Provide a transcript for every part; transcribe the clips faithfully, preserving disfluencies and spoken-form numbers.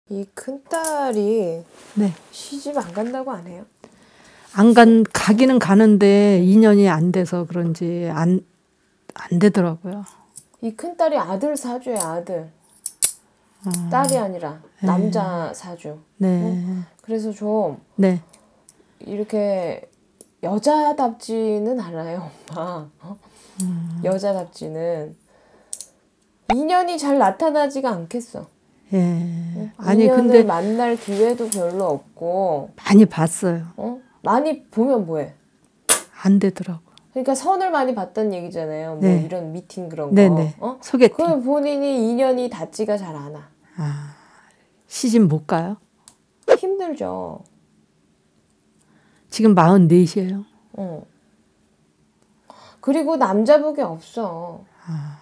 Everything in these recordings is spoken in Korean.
이 큰딸이 네. 시집 안 간다고 안 해요? 안 간, 가기는 가는데 인연이 안 돼서 그런지 안, 안 되더라고요. 이 큰딸이 아들 사주예요, 아들. 어, 딸이 아니라 네. 남자 사주. 네. 응? 그래서 좀 네. 이렇게 여자답지는 않아요, 엄마. 어? 음. 여자답지는. 인연이 잘 나타나지가 않겠어. 예. 응? 아니, 인연을 근데 만날 기회도 별로 없고. 많이 봤어요. 어? 많이 보면 뭐해? 안 되더라고. 그러니까 선을 많이 봤다는 얘기잖아요. 뭐 네. 이런 미팅 그런 거. 네네. 어? 소개팅. 그 본인이 인연이 닿지가 잘 않아. 아, 시집 못 가요? 힘들죠. 지금 마흔넷이에요. 어. 그리고 남자복이 없어. 아.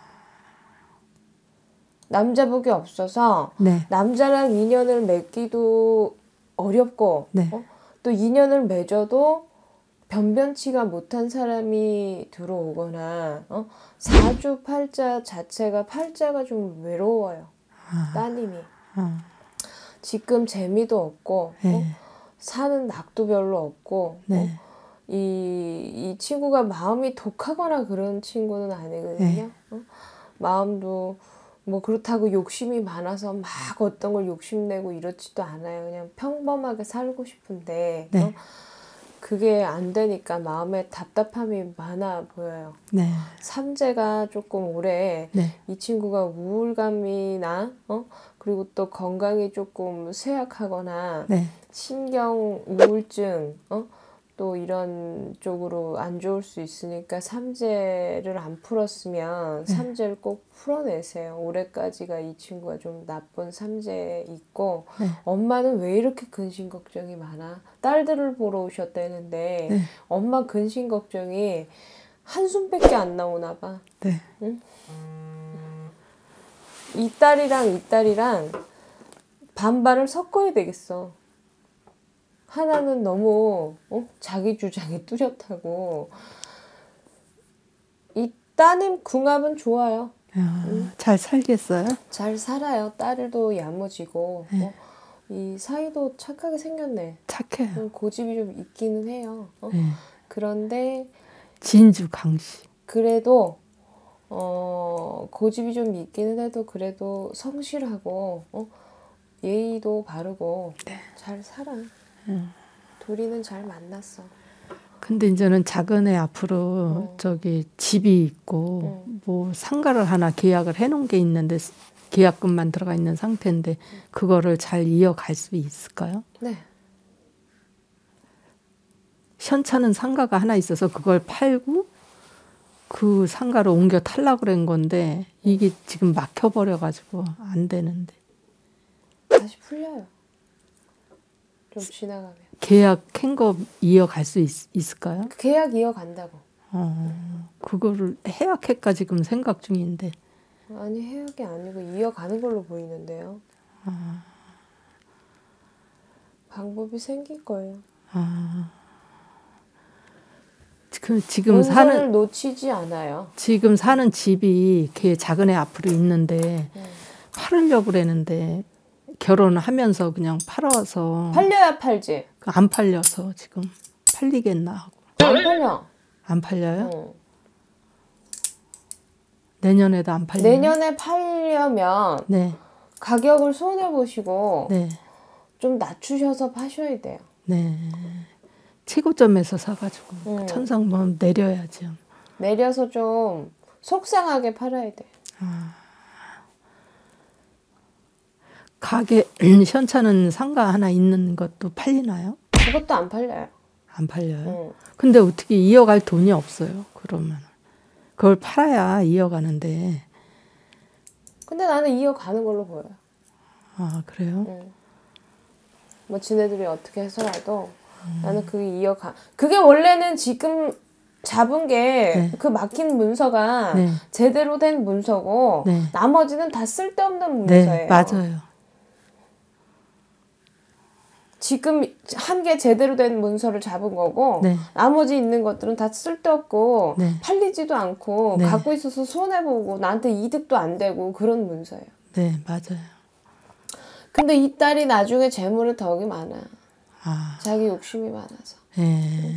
남자복이 없어서 네. 남자랑 인연을 맺기도 어렵고 네. 어? 또 인연을 맺어도 변변치가 못한 사람이 들어오거나 어? 사주 팔자 자체가 팔자가 좀 외로워요. 아. 따님이. 아. 지금 재미도 없고 네. 어? 사는 낙도 별로 없고 네. 어? 이, 이 친구가 마음이 독하거나 그런 친구는 아니거든요. 네. 어? 마음도 뭐 그렇다고 욕심이 많아서 막 어떤 걸 욕심내고 이렇지도 않아요. 그냥 평범하게 살고 싶은데 네. 어? 그게 안 되니까 마음에 답답함이 많아 보여요. 네. 삼재가 조금 오래 네. 이 친구가 우울감이나 어? 그리고 또 건강이 조금 쇠약하거나 네. 신경 우울증 어? 또 이런 쪽으로 안 좋을 수 있으니까 삼재를 안 풀었으면 네. 삼재를 꼭 풀어내세요. 올해까지가 이 친구가 좀 나쁜 삼재 있고 네. 엄마는 왜 이렇게 근심 걱정이 많아? 딸들을 보러 오셨다는데 네. 엄마 근심 걱정이 한숨밖에 안 나오나 봐. 네. 응? 이 딸이랑 이 딸이랑 반반을 섞어야 되겠어. 하나는 너무 어? 자기 주장이 뚜렷하고 이 따님 궁합은 좋아요. 아, 응? 잘 살겠어요? 잘 살아요. 딸도 야무지고 네. 어? 이 사이도 착하게 생겼네. 착해요. 고집이 좀 있기는 해요. 어? 네. 그런데 진주 강씨. 그래도 어, 고집이 좀 있기는 해도 그래도 성실하고 어? 예의도 바르고 네. 잘 살아. 음. 둘이는 잘 만났어. 근데 이제는 작은 애 앞으로 어. 저기 집이 있고 응. 뭐 상가를 하나 계약을 해놓은 게 있는데 계약금만 들어가 있는 상태인데 그거를 잘 이어갈 수 있을까요? 네. 현차는 상가가 하나 있어서 그걸 팔고 그 상가로 옮겨 타려고 그런 건데 이게 지금 막혀버려가지고 안 되는데. 다시 풀려요. 좀 지나가면. 계약한 거 이어갈 수 있, 있을까요? 계약 이어간다고. 어, 그거를 해약할까 지금 생각 중인데. 아니 해약이 아니고 이어가는 걸로 보이는데요. 아. 방법이 생길 거예요. 아. 그 지금 문서를 사는 놓치지 않아요. 지금 사는 집이 걔 작은 애 앞으로 있는데 네. 팔으려고 그랬는데 결혼하면서 그냥 팔아서 팔려야 팔지. 안 팔려서 지금 팔리겠나 하고. 안 팔려. 안 팔려요? 응. 내년에도 안 팔려요? 내년에 팔려면 네. 가격을 손해보시고 네. 좀 낮추셔서 파셔야 돼요. 네. 최고점에서 사가지고 응. 천상번 내려야죠. 내려서 좀 속상하게 팔아야 돼. 아. 가게 현차는 상가 하나 있는 것도 팔리나요? 그것도 안 팔려요. 안 팔려요? 응. 근데 어떻게 이어갈 돈이 없어요. 그러면 그걸 팔아야 이어가는데. 근데 나는 이어가는 걸로 보여요. 아 그래요? 응. 뭐 지네들이 어떻게 해서라도 음. 나는 그게 이어가. 그게 원래는 지금 잡은 게 그 네. 막힌 문서가 네. 제대로 된 문서고 네. 나머지는 다 쓸데없는 문서예요. 네, 맞아요. 지금 한 개 제대로 된 문서를 잡은 거고 네. 나머지 있는 것들은 다 쓸데없고 네. 팔리지도 않고 네. 갖고 있어서 손해보고 나한테 이득도 안 되고 그런 문서예요. 네, 맞아요. 근데 이 딸이 나중에 재물의 덕이 많아. 아. 자기 욕심이 많아서. 예.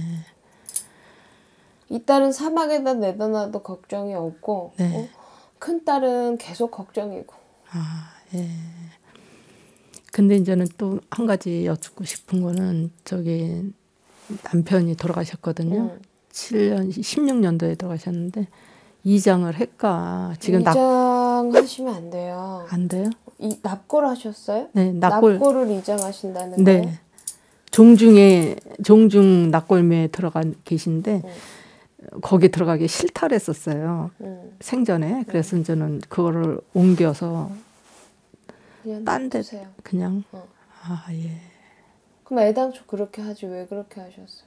이 딸은 사막에다 내다 놔도 걱정이 없고 네. 어? 큰 딸은 계속 걱정이고. 아, 예. 근데 이제는 또 한 가지 여쭙고 싶은 거는 저기 남편이 돌아가셨거든요. 음. 칠 년, 십육 년도에 돌아가셨는데 이장을 할까? 지금 이장 납... 하시면 안 돼요. 안 돼요? 이 납골 하셨어요? 네, 납골. 납골을 이장하신다는 네. 거예요? 종중에 종중 납골매에 들어가 계신데 음. 거기 들어가기 싫다 그랬었어요. 음. 생전에. 그래서 음. 저는 그거를 옮겨서 딴 데 그냥. 어. 아, 예. 그럼 애당초 그렇게 하지 왜 그렇게 하셨어요?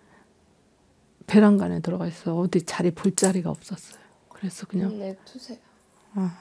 베란간에 들어가 있어. 어디 자리 볼 자리가 없었어요. 그래서 그냥. 내두세요. 아.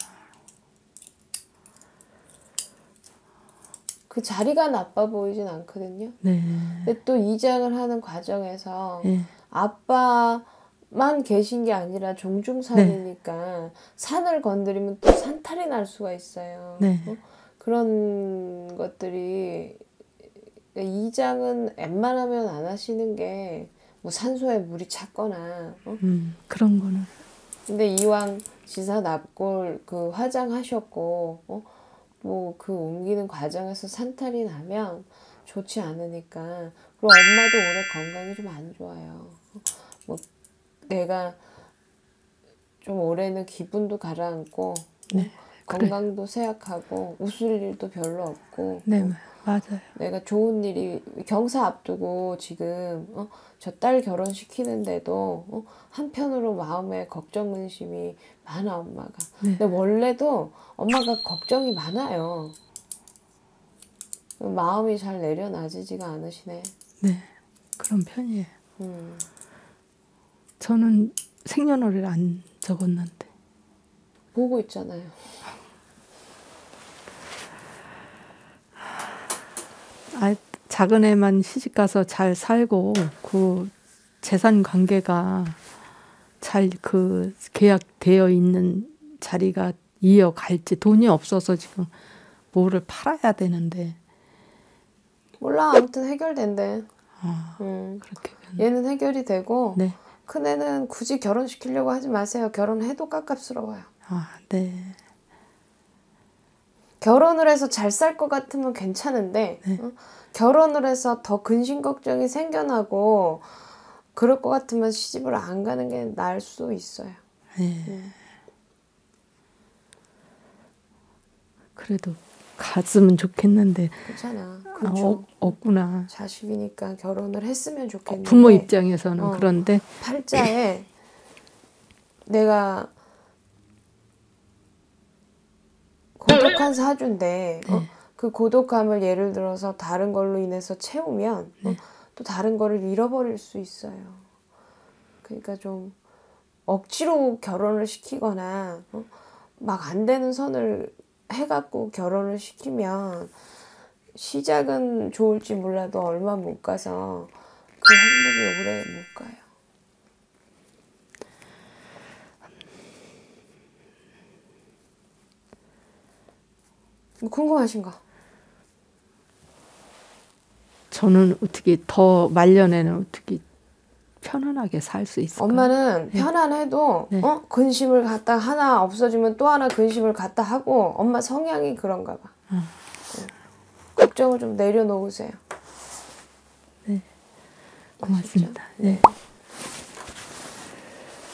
그 자리가 나빠 보이진 않거든요. 네. 근데 또 이장을 하는 과정에서 네. 아빠만 계신 게 아니라 종중산이니까 네. 산을 건드리면 또 산탈이 날 수가 있어요. 네. 어? 그런 것들이 이장은 웬만하면 안 하시는 게 뭐 산소에 물이 찼거나 어? 음, 그런 거는. 근데 이왕 지사 납골 그 화장하셨고 어? 뭐 그 옮기는 과정에서 산탈이 나면 좋지 않으니까. 그리고 엄마도 올해 건강이 좀 안 좋아요. 뭐 내가 좀 올해는 기분도 가라앉고 네, 건강도 쇠약하고 웃을 일도 별로 없고. 네, 어? 맞아요. 내가 좋은 일이 경사 앞두고 지금 어? 저 딸 결혼시키는데도 어? 한편으로 마음에 걱정 근심이 많아 엄마가. 네. 근데 원래도 엄마가 걱정이 많아요. 마음이 잘 내려놔지지가 않으시네. 네, 그런 편이에요. 음. 저는 생년월일 안 적었는데. 보고 있잖아요. 아, 작은 애만 시집가서 잘 살고 그 재산 관계가 잘 그 계약되어 있는 자리가 이어갈지. 돈이 없어서 지금 뭐를 팔아야 되는데. 몰라. 아무튼 해결된대. 아, 음. 그렇게. 얘는 해결이 되고 네. 큰애는 굳이 결혼시키려고 하지 마세요. 결혼해도 깝깝스러워요. 아, 네. 결혼을 해서 잘 살 것 같으면 괜찮은데 네. 어? 결혼을 해서 더 근심 걱정이 생겨나고 그럴 것 같으면 시집을 안 가는 게 나을 수도 있어요. 네. 음. 그래도 갔으면 좋겠는데. 괜찮아. 아, 그렇죠. 어, 없구나. 자식이니까 결혼을 했으면 좋겠는데. 부모 입장에서는 어, 그런데. 팔자에 내가 고독한 사주인데 네. 어? 그 고독함을 예를 들어서 다른 걸로 인해서 채우면 네. 어? 또 다른 거를 잃어버릴 수 있어요. 그러니까 좀 억지로 결혼을 시키거나 어? 막 안 되는 선을 해갖고 결혼을 시키면 시작은 좋을지 몰라도 얼마 못 가서 그 행복이 오래 못 가요. 뭐 궁금하신 거? 저는 어떻게 더 말년에는 어떻게 편안하게 살 수 있을까요? 엄마는 네. 편안해도 네. 어? 근심을 갖다 하나 없어지면 또 하나 근심을 갖다 하고 엄마 성향이 그런가 봐. 음. 네. 걱정을 좀 내려놓으세요. 네. 고맙습니다. 네. 네.